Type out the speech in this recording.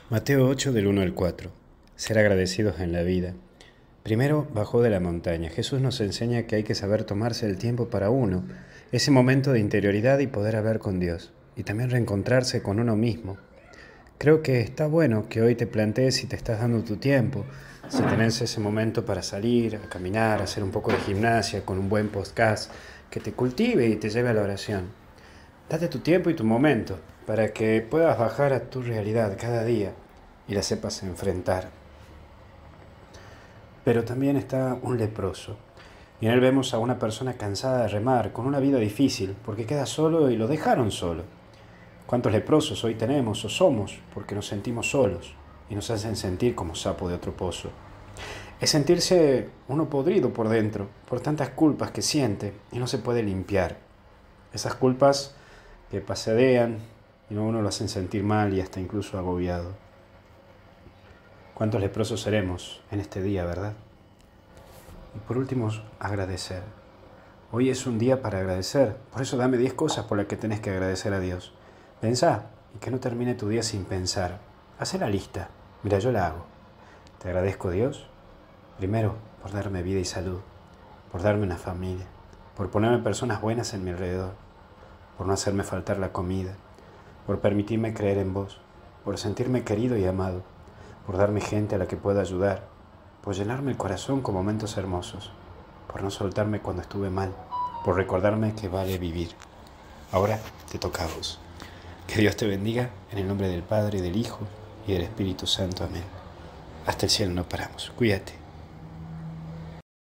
Mateo 8 del 1 al 4. Ser agradecidos en la vida. Primero bajó de la montaña. Jesús nos enseña que hay que saber tomarse el tiempo para uno, ese momento de interioridad y poder hablar con Dios, y también reencontrarse con uno mismo. Creo que está bueno que hoy te plantees si te estás dando tu tiempo, si tenés ese momento para salir, a caminar, a hacer un poco de gimnasia con un buen podcast que te cultive y te lleve a la oración. Date tu tiempo y tu momento para que puedas bajar a tu realidad cada día y la sepas enfrentar. Pero también está un leproso. Y en él vemos a una persona cansada de remar, con una vida difícil, porque queda solo y lo dejaron solo. ¿Cuántos leprosos hoy tenemos o somos porque nos sentimos solos y nos hacen sentir como sapo de otro pozo? Es sentirse uno podrido por dentro, por tantas culpas que siente y no se puede limpiar. Esas culpas que pasadean y a uno lo hacen sentir mal y hasta incluso agobiado. ¿Cuántos leprosos seremos en este día, verdad? Y por último, agradecer. Hoy es un día para agradecer, por eso dame 10 cosas por las que tenés que agradecer a Dios. Pensá y que no termine tu día sin pensar. Hacé la lista. Mira, yo la hago. Te agradezco, Dios, primero por darme vida y salud, por darme una familia, por ponerme personas buenas en mi alrededor, por no hacerme faltar la comida, por permitirme creer en vos, por sentirme querido y amado, por darme gente a la que pueda ayudar, por llenarme el corazón con momentos hermosos, por no soltarme cuando estuve mal, por recordarme que vale vivir. Ahora te toca a vos. Que Dios te bendiga en el nombre del Padre, del Hijo y del Espíritu Santo. Amén. Hasta el cielo no paramos. Cuídate.